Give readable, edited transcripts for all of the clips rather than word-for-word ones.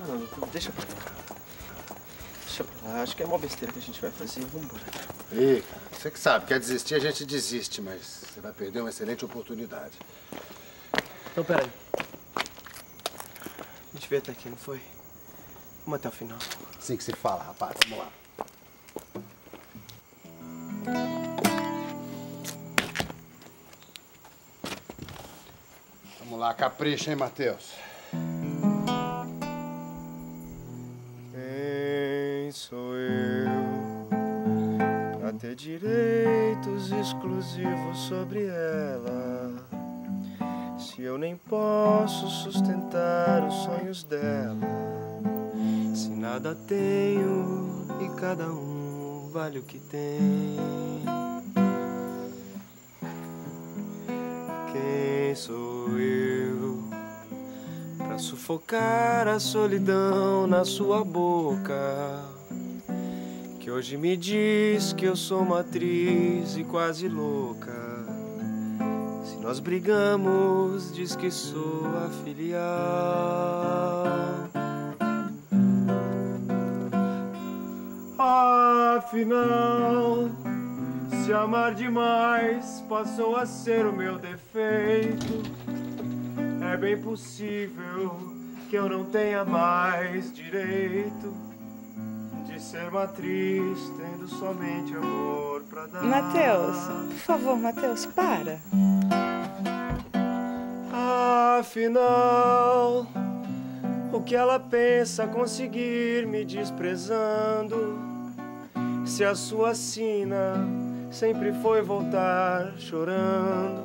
Não, deixa pra lá. Deixa pra lá. Acho que é uma besteira que a gente vai fazer. Vambora. Ih, cara, você que sabe, quer desistir, a gente desiste, mas você vai perder uma excelente oportunidade. Então, peraí. A gente veio até aqui, não foi? Vamos até o final. Assim que se fala, rapaz. Vamos lá. Vamos lá, capricha, hein, Matheus? Quem sou eu pra ter direitos exclusivos sobre ela? Se eu nem posso sustentar os sonhos dela, se nada tenho e cada um vale o que tem. Quem sou eu pra sufocar a solidão na sua boca, que hoje me diz que eu sou uma atriz e quase louca? Se nós brigamos, diz que sou a filial. Afinal, se amar demais passou a ser o meu defeito, é bem possível que eu não tenha mais direito de ser uma atriz, tendo somente amor pra dar. Matheus, por favor, Matheus, para. Afinal, o que ela pensa conseguir me desprezando, se a sua sina sempre foi voltar chorando,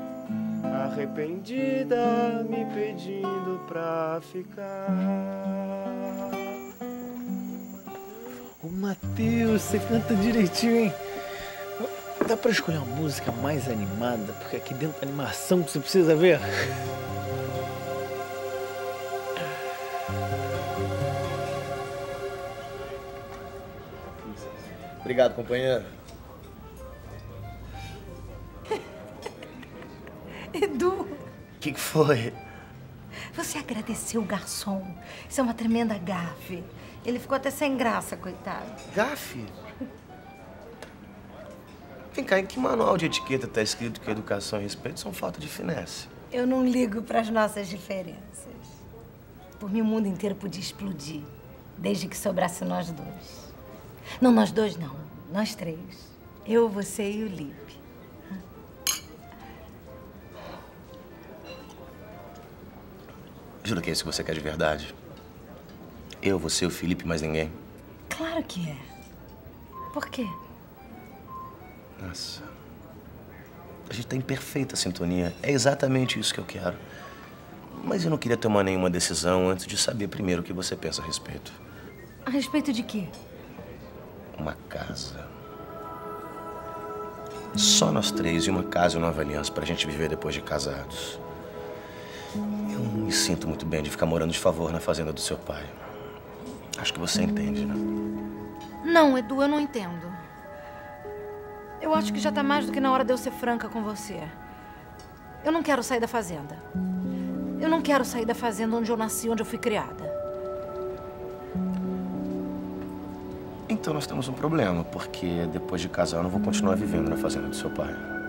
arrependida, me pedindo pra ficar. Ô, Matheus, você canta direitinho, hein? Dá pra escolher uma música mais animada? Porque aqui dentro da animação que você precisa ver. Obrigado, companheiro. Edu, O que foi? você agradeceu o garçom. Isso é uma tremenda gafe. Ele ficou até sem graça, coitado. Gafe? Vem cá, em que manual de etiqueta tá escrito que educação e respeito são falta de finesse? Eu não ligo para as nossas diferenças. Por mim, o mundo inteiro podia explodir, desde que sobrasse nós dois. Não, nós dois não. Nós três. Eu, você e o Lipe. Jura que é isso que você quer de verdade? Eu, você, o Felipe, mais ninguém? Claro que é. Por quê? Nossa. A gente tá em perfeita sintonia. É exatamente isso que eu quero. Mas eu não queria tomar nenhuma decisão antes de saber primeiro o que você pensa a respeito. A respeito de quê? Uma casa. Só nós três e uma casa e Nova Aliança pra gente viver depois de casados. Eu não me sinto muito bem de ficar morando de favor na fazenda do seu pai. Acho que você entende, né? Não, Edu, eu não entendo. Eu acho que já tá mais do que na hora de eu ser franca com você. Eu não quero sair da fazenda. Eu não quero sair da fazenda onde eu nasci, onde eu fui criada. Então nós temos um problema, porque depois de casar eu não vou continuar vivendo na fazenda do seu pai.